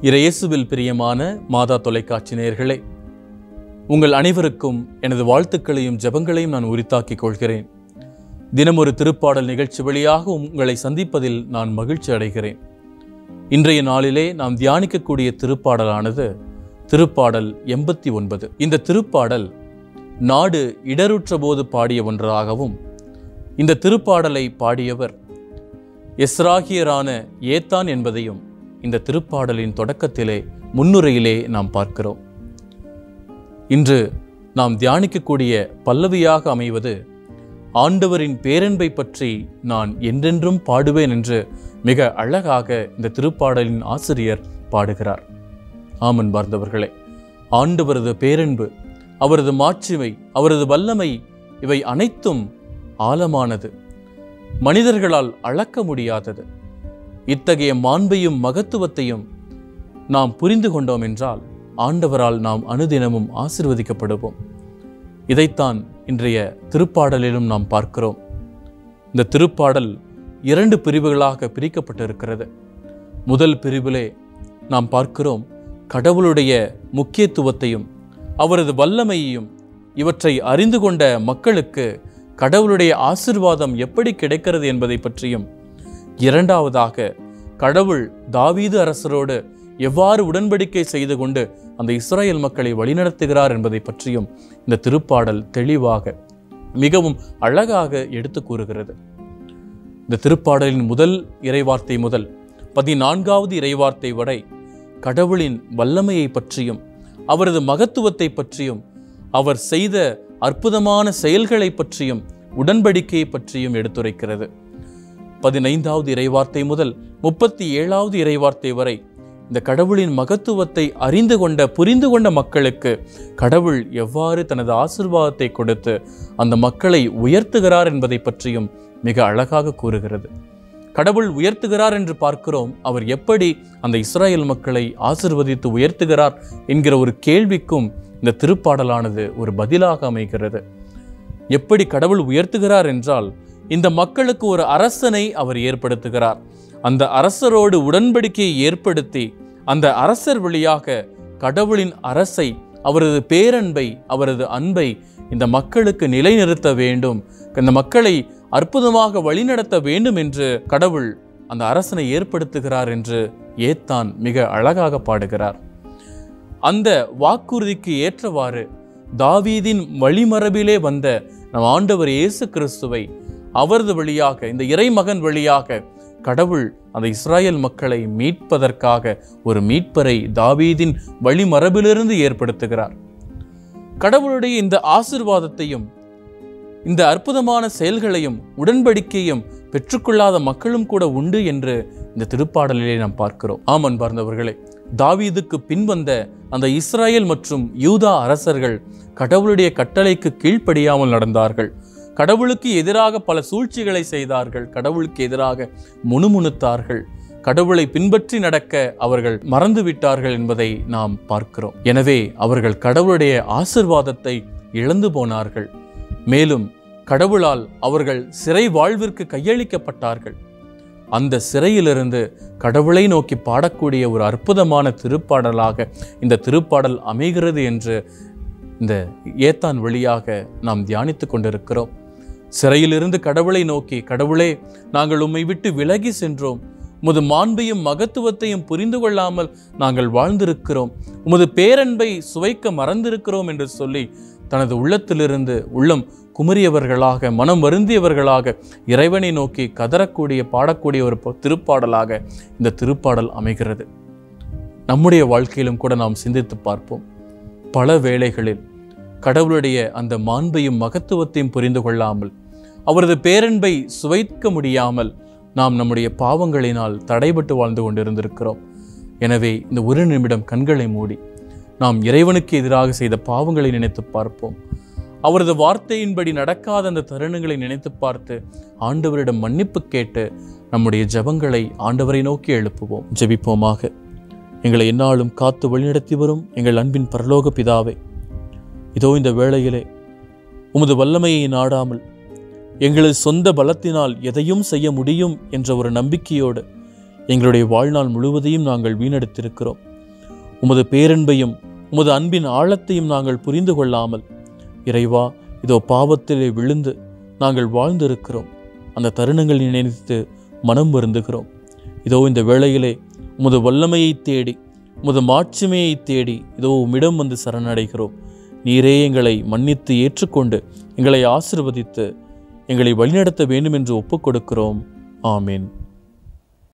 இயேசுவில் பிரியமான மாதா தொலைக்காட்சி நேயர்களே, உங்கள் அனைவருக்கும் எனது வாழ்த்துக்களையும் ஜெபங்களையும் நான் உரித்தாக்கிக் கொள்கிறேன். தினமொரு திருப்பாடல் நிகழ்ச்சி வழியாக உங்களை சந்திப்பதில் நான் மகிழ்ச்சி அடைகிறேன். இன்றைய நாளிலே நாம் தியானிக்கக்கூடிய திருப்பாடலானது திருப்பாடல் 89. இந்த திருப்பாடல் நாடு இடருற்ற போது பாடிய ஒன்றாகவும், இந்த திருப்பாடலை பாடியவர் எஸ்ராகியரான ஏத்தான் என்பதையும் இந்த திருப்பாடலின் தொடக்கத்திலே முன்னுரையிலே நாம் பார்க்கிறோம். இன்று நாம் தியானிக்கக்கூடிய பல்லவியாக அமைவது ஆண்டவரின் பேரன்பை பற்றி நான் என்றென்றும் பாடுவேன் என்று மிக அழகாக இந்த திருப்பாடலின் ஆசிரியர் பாடுகிறார். ஆமன் பார்ந்தவர்களே, ஆண்டவரது பேரன்பு, அவரது மாட்சிமை, அவரது வல்லமை, இவை அனைத்தும் ஆழமானது, மனிதர்களால் அளக்க முடியாதது. இத்தகைய மாண்பையும் மகத்துவத்தையும் நாம் புரிந்து கொண்டோம் என்றால் ஆண்டவரால் நாம் அனுதினமும் ஆசீர்வதிக்கப்படுவோம். இதைத்தான் இன்றைய திருப்பாடலிலும் நாம் பார்க்கிறோம். இந்த திருப்பாடல் 2 பிரிவுகளாக பிரிக்கப்பட்டிருக்கிறது. முதல் பிரிவிலே நாம் பார்க்கிறோம் கடவுளுடைய முக்கியத்துவத்தையும் அவரது வல்லமையையும், இவற்றை அறிந்து கொண்ட மக்களுக்கு கடவுளுடைய ஆசீர்வாதம் எப்படி கிடைக்கிறது என்பதை பற்றியும், இரண்டாவதாக கடவுள் தாவீது அரசரோடு எவ்வாறு உடன்படிக்கை செய்து கொண்டு அந்த இஸ்ரேல் மக்களை வழிநடத்துகிறார் என்பதை பற்றியும் இந்த திருப்பாடல் தெளிவாக மிகவும் அழகாக எடுத்து கூறுகிறது. இந்த திருப்பாடலின் முதல் இறைவார்த்தை முதல் 14வது இறைவார்த்தை வரை கடவுளின் வல்லமையை பற்றியும் அவரது மகத்துவத்தை பற்றியும் அவர் செய்த அற்புதமான செயல்களை பற்றியும் உடன்படிக்கையை பற்றியும் எடுத்துரைக்கிறது. 15வது இறைவார்த்தை முதல் 37வது இறைவார்த்தை வரை இந்த கடவுளின் மகத்துவத்தை அறிந்து கொண்ட புரிந்து கொண்ட மக்களுக்கு கடவுள் எவ்வாறு தனது ஆசீர்வாதத்தை கொடுத்து அந்த மக்களை உயர்த்துகிறார் என்பதை பற்றியும் மிக அழகாக கூறுகிறது. கடவுள் உயர்த்துகிறார் என்று பார்க்கிறோம். அவர் எப்படி அந்த இஸ்ரேல் மக்களை ஆசீர்வதித்து உயர்த்துகிறார் என்கிற ஒரு கேள்விக்கும் இந்த திருப்பாடலானது ஒரு பதிலாக அமைகிறது. எப்படி கடவுள் உயர்த்துகிறார் என்றால், இந்த மக்களுக்கு ஒரு அரசனை அவர் ஏற்படுத்துகிறார். அந்த அரசரோடு உடன்படிக்கையை ஏற்படுத்தி அந்த அரசர் வழியாக கடவுளின் அரசை, அவரது பேரன்பை, அவரது அன்பை இந்த மக்களுக்கு நிலைநிறுத்த வேண்டும், இந்த மக்களை அற்புதமாக வழிநடத்த வேண்டும் என்று கடவுள் அந்த அரசனை ஏற்படுத்துகிறார் என்று ஏத்தான் மிக அழகாக பாடுகிறார். அந்த வாக்குறுதிக்கு ஏற்றவாறு தாவீதின் வழிமரபிலே வந்த நம் ஆண்டவர் இயேசு கிறிஸ்துவை அவரது வழியாக, இந்த இறைமகன் வழியாக கடவுள் அந்த இஸ்ரேல் மக்களை மீட்பதற்காக ஒரு மீட்பரை தாவீதின் வழிமரபிலிருந்து ஏற்படுத்துகிறார். கடவுளுடைய இந்த ஆசீர்வாதத்தையும் இந்த அற்புதமான செயல்களையும் உடன்படிக்கையும் பெற்றுக்கொள்ளாத மக்களும் கூட உண்டு என்று இந்த திருப்பாடலிலே நாம் பார்க்கிறோம். ஆமன் பார்ந்தவர்களே, தாவீதுக்கு பின்வந்த அந்த இஸ்ரேல் மற்றும் யூதா அரசர்கள் கடவுளுடைய கட்டளைக்கு கீழ்ப்படியாமல் நடந்தார்கள். கடவுளுக்கு எதிராக பல சூழ்ச்சிகளை செய்தார்கள். கடவுளுக்கு எதிராக முணுமுணுத்தார்கள். கடவுளை பின்பற்றி நடக்க அவர்கள் மறந்துவிட்டார்கள் என்பதை நாம் பார்க்கிறோம். எனவே அவர்கள் கடவுளுடைய ஆசீர்வாதத்தை இழந்து போனார்கள். மேலும் கடவுளால் அவர்கள் சிறை வாழ்விற்கு கையளிக்கப்பட்டார்கள். அந்த சிறையிலிருந்து கடவுளை நோக்கி பாடக்கூடிய ஒரு அற்புதமான திருப்பாடலாக இந்த திருப்பாடல் அமைகிறது என்று இந்த ஏத்தான் வழியாக நாம் தியானித்து கொண்டிருக்கிறோம். சிறையிலிருந்து கடவுளை நோக்கி, கடவுளே, நாங்கள் உம்மை விட்டு விலகி சென்றோம், உமது மாண்பையும் மகத்துவத்தையும் புரிந்து கொள்ளாமல் நாங்கள் வாழ்ந்திருக்கிறோம், உமது பேரன்பை சுவைக்க மறந்திருக்கிறோம் என்று சொல்லி தனது உள்ளத்திலிருந்து உள்ளம் குமரியவர்களாக, மனம் வருந்தியவர்களாக இறைவனை நோக்கி கதறக்கூடிய பாடக்கூடிய ஒரு திருப்பாடலாக இந்த திருப்பாடல் அமைகிறது. நம்முடைய வாழ்க்கையிலும் கூட நாம் சிந்தித்து பார்ப்போம். பல வேளைகளில் கடவுளுடைய அந்த மாண்பையும் மகத்துவத்தையும் புரிந்து கொள்ளாமல், அவரது பேரன்பை சுவைக்க முடியாமல் நாம் நம்முடைய பாவங்களினால் தடைபட்டு வாழ்ந்து கொண்டிருந்திருக்கிறோம். எனவே இந்த ஒரு நிமிடம் கண்களை மூடி நாம் இறைவனுக்கு எதிராக செய்த பாவங்களை நினைத்து பார்ப்போம். அவரது வார்த்தையின்படி நடக்காத அந்த தருணங்களை நினைத்து பார்த்து ஆண்டவரிடம் மன்னிப்பு கேட்டு நம்முடைய ஜெபங்களை ஆண்டவரை நோக்கி எழுப்புவோம். ஜெபிப்போமாக. எங்களை எந்நாளும் காத்து வழிநடத்தி வரும் எங்கள் அன்பின் பரலோக பிதாவே, இதோ இந்த வேளையிலே உமது வல்லமையை நாடாமல் எங்களது சொந்த பலத்தினால் எதையும் செய்ய முடியும் என்ற ஒரு நம்பிக்கையோடு எங்களுடைய வாழ்நாள் முழுவதையும் நாங்கள் வீணெடுத்திருக்கிறோம். உமது பேரன்பையும் உமது அன்பின் ஆழத்தையும் நாங்கள் புரிந்து கொள்ளாமல், இறைவா, இதோ பாவத்திலே விழுந்து நாங்கள் வாழ்ந்திருக்கிறோம். அந்த தருணங்களை நினைத்து மனம் வருந்துகிறோம். இதோ இந்த வேளையிலே உமது வல்லமையை தேடி, உமது மாட்சிமையை தேடி இதோ உம்மிடம் வந்து சரணடைகிறோம். நீரே எங்களை மன்னித்து ஏற்றுக்கொண்டு எங்களை ஆசீர்வதித்து எங்களை வழிநடத்த வேண்டும் என்று ஒப்புக் கொடுக்கிறோம். ஆமேன்.